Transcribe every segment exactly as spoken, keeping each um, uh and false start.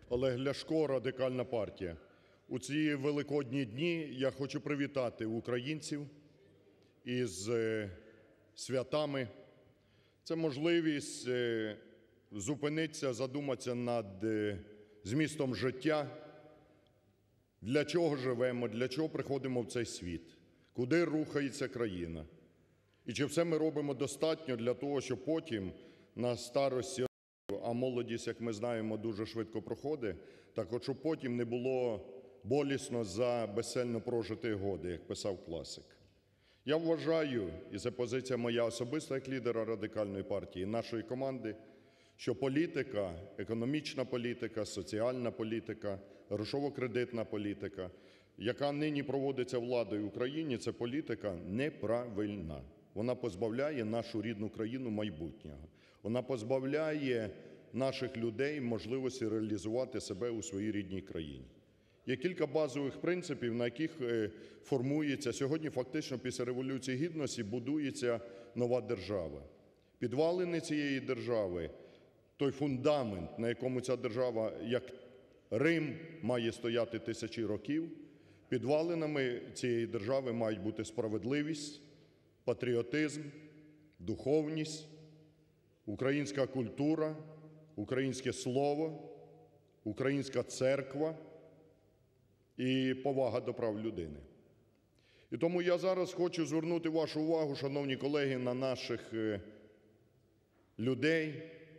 Олег Ляшко, Радикальна партія. У ці великодні дні я хочу привітати українців із святами. Це можливість зупинитися, задуматися над змістом життя, для чого живемо, для чого приходимо в цей світ, куди рухається країна. І чи все ми робимо достатньо для того, щоб потім на старості, а молодість, як ми знаємо, дуже швидко проходить, так от, щоб потім не було болісно за безцельно прожиті годи, як писав класик. Я вважаю, і це позиція моя особиста як лідера Радикальної партії, нашої команди, що політика, економічна політика, соціальна політика, грошово-кредитна політика, яка нині проводиться владою в Україні, це політика неправильна. Вона позбавляє нашу рідну країну майбутнього. Вона позбавляє наших людей можливості реалізувати себе у своїй рідній країні. Є кілька базових принципів, на яких формується, сьогодні фактично після Революції Гідності будується нова держава. Підвалини цієї держави, той фундамент, на якому ця держава, як Рим, має стояти тисячі років, підвалинами цієї держави мають бути справедливість, патріотизм, духовність, українська культура, українське слово, українська церква і повага до прав людини. І тому я зараз хочу звернути вашу увагу, шановні колеги, на наших людей,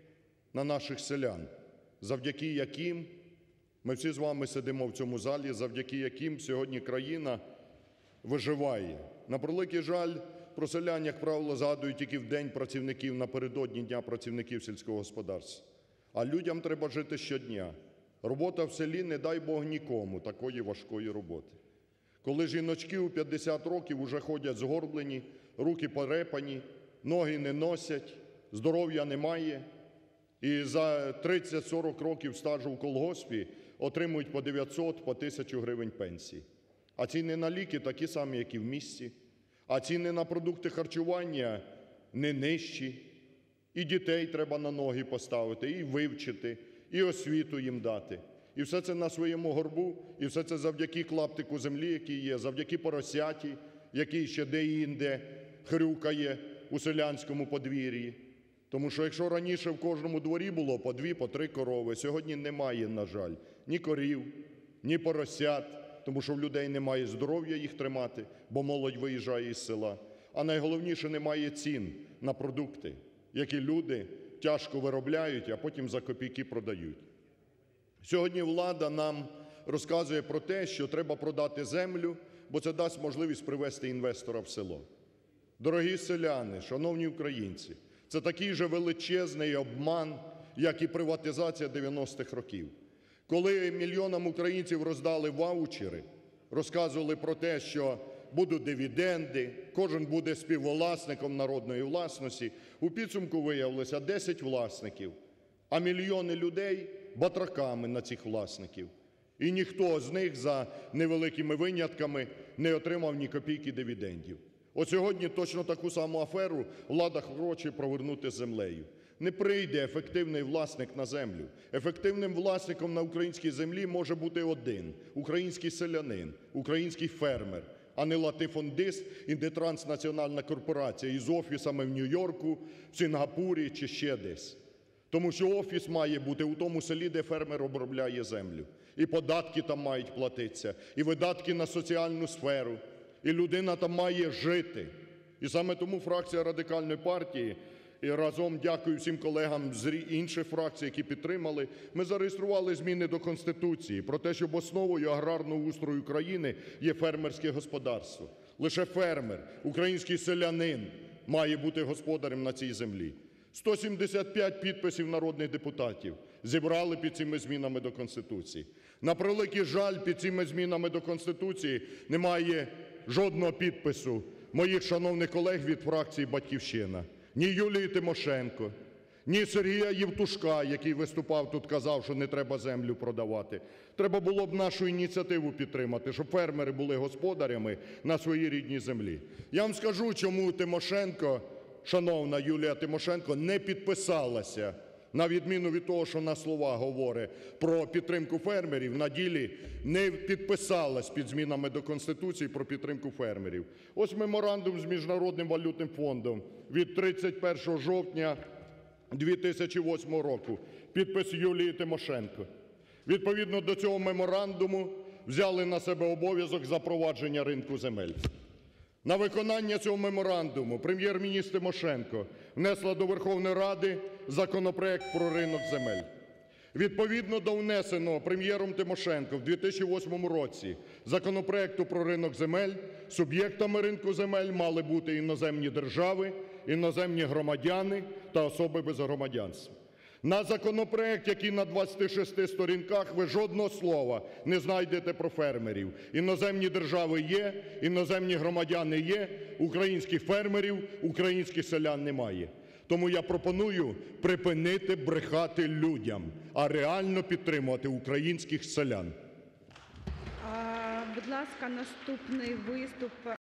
на наших селян, завдяки яким ми всі з вами сидимо в цьому залі, завдяки яким сьогодні країна виживає. На превеликий жаль, про селян, як правило, згадують тільки в День працівників, напередодні Дня працівників сільського господарства. А людям треба жити щодня. Робота в селі, не дай Бог нікому такої важкої роботи. Коли жіночки у п'ятдесят років уже ходять згорблені, руки порепані, ноги не носять, здоров'я немає, і за тридцять-сорок років стажу в колгоспі отримують по дев'ятсот, по тисячу гривень пенсії. А ціни на ліки такі самі, як і в місті. А ціни на продукти харчування не нижчі. І дітей треба на ноги поставити, і вивчити, і освіту їм дати. І все це на своєму горбу, і все це завдяки клаптику землі, який є, завдяки поросяті, який ще де-інде хрюкає у селянському подвір'ї. Тому що якщо раніше в кожному дворі було по дві, по три корови, сьогодні немає, на жаль, ні корів, ні поросят, тому що в людей немає здоров'я їх тримати, бо молодь виїжджає із села. А найголовніше, немає цін на продукти, які люди тяжко виробляють, а потім за копійки продають. Сьогодні влада нам розказує про те, що треба продати землю, бо це дасть можливість привезти інвестора в село. Дорогі селяни, шановні українці, це такий же величезний обман, як і приватизація дев'яностих років. Коли мільйонам українців роздали ваучери, розказували про те, що будуть дивіденди, кожен буде співвласником народної власності, у підсумку виявилося десять власників, а мільйони людей батраками на цих власників. І ніхто з них, за невеликими винятками, не отримав ні копійки дивідендів. От сьогодні точно таку саму аферу влада хоче провернути з землею. Не прийде ефективний власник на землю. Ефективним власником на українській землі може бути один – український селянин, український фермер, а не латифундист і не транснаціональна корпорація із офісами в Нью-Йорку, в Сінгапурі чи ще десь. Тому що офіс має бути у тому селі, де фермер обробляє землю. І податки там мають платитися, і видатки на соціальну сферу. І людина там має жити. І саме тому фракція Радикальної партії, і разом дякую всім колегам з інших фракцій, які підтримали, ми зареєстрували зміни до Конституції про те, щоб основою аграрного устрою країни є фермерське господарство. Лише фермер, український селянин має бути господарем на цій землі. сто сімдесят п'ять підписів народних депутатів зібрали під цими змінами до Конституції. На превеликий жаль, під цими змінами до Конституції немає жодного підпису моїх шановних колег від фракції "Батьківщина". Ні Юлії Тимошенко, ні Сергія Євтушка, який виступав тут, казав, що не треба землю продавати. Треба було б нашу ініціативу підтримати, щоб фермери були господарями на своїй рідній землі. Я вам скажу, чому Тимошенко, шановна Юлія Тимошенко, не підписалася на відміну від того, що на словах говорить про підтримку фермерів, на ділі не підписалась під змінами до Конституції про підтримку фермерів. Ось меморандум з Міжнародним валютним фондом від тридцять першого жовтня дві тисячі восьмого року, підпис Юлії Тимошенко. Відповідно до цього меморандуму взяли на себе обов'язок запровадження ринку земель. На виконання цього меморандуму Прем'єр-міністр Тимошенко внесла до Верховної Ради законопроект про ринок земель. Відповідно до внесеного Прем'єром Тимошенко в дві тисячі восьмому році законопроекту про ринок земель, суб'єктами ринку земель мали бути іноземні держави, іноземні громадяни та особи без громадянства. На законопроект, який на двадцяти шести сторінках, ви жодного слова не знайдете про фермерів. Іноземні держави є, іноземні громадяни є, українських фермерів, українських селян немає. Тому я пропоную припинити брехати людям, а реально підтримувати українських селян. А, будь ласка, наступний виступ